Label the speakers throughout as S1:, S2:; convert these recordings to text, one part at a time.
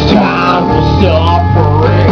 S1: Time for suffering.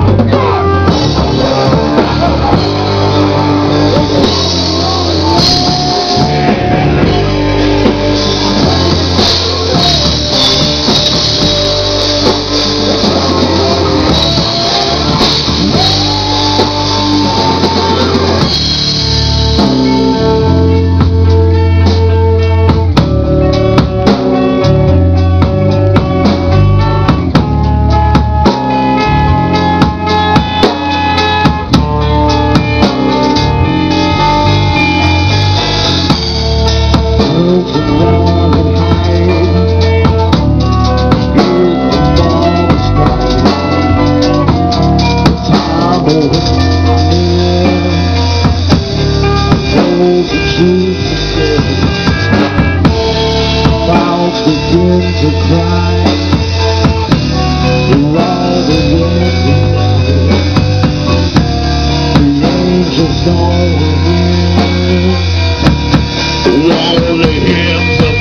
S1: Begin to cry. We're all the wind the angels all the all the hymns of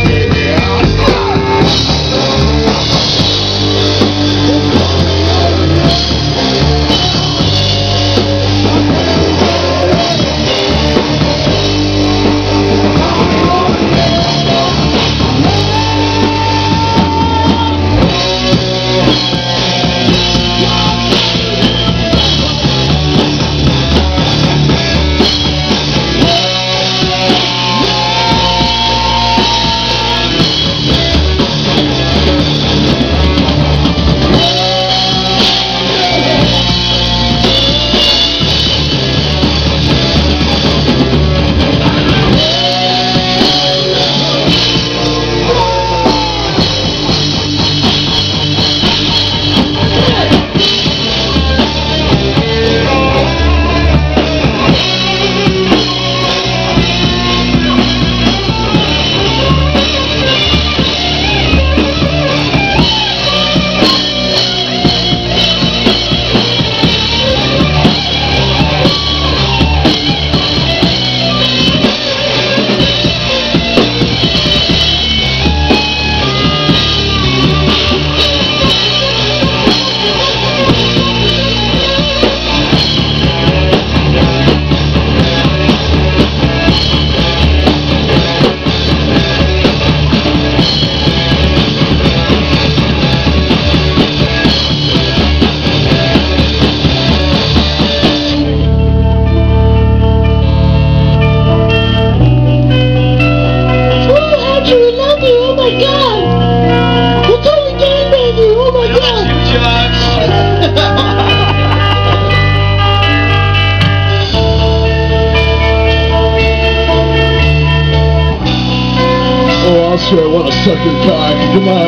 S1: I swear, what a sucker cock. Come on.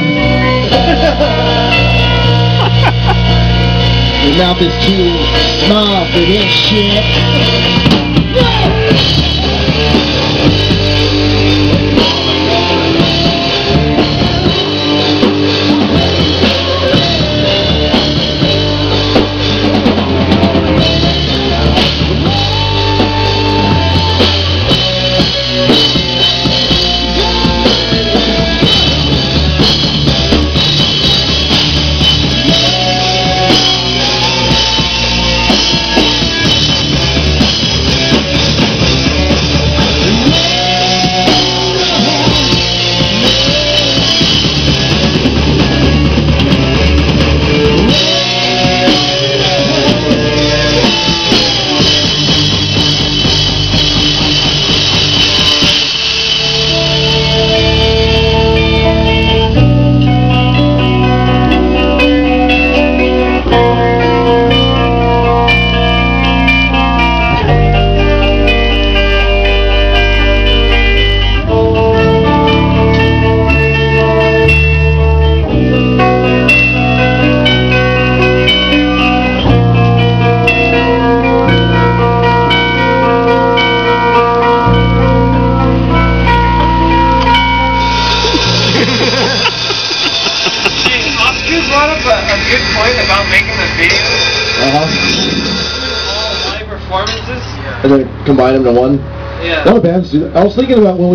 S1: Your mouth is too small for this shit.
S2: good point about making the video.
S1: All
S2: live performances.
S1: And then combine them to one.
S2: Yeah.
S1: A lot of bands do that. I was thinking about when we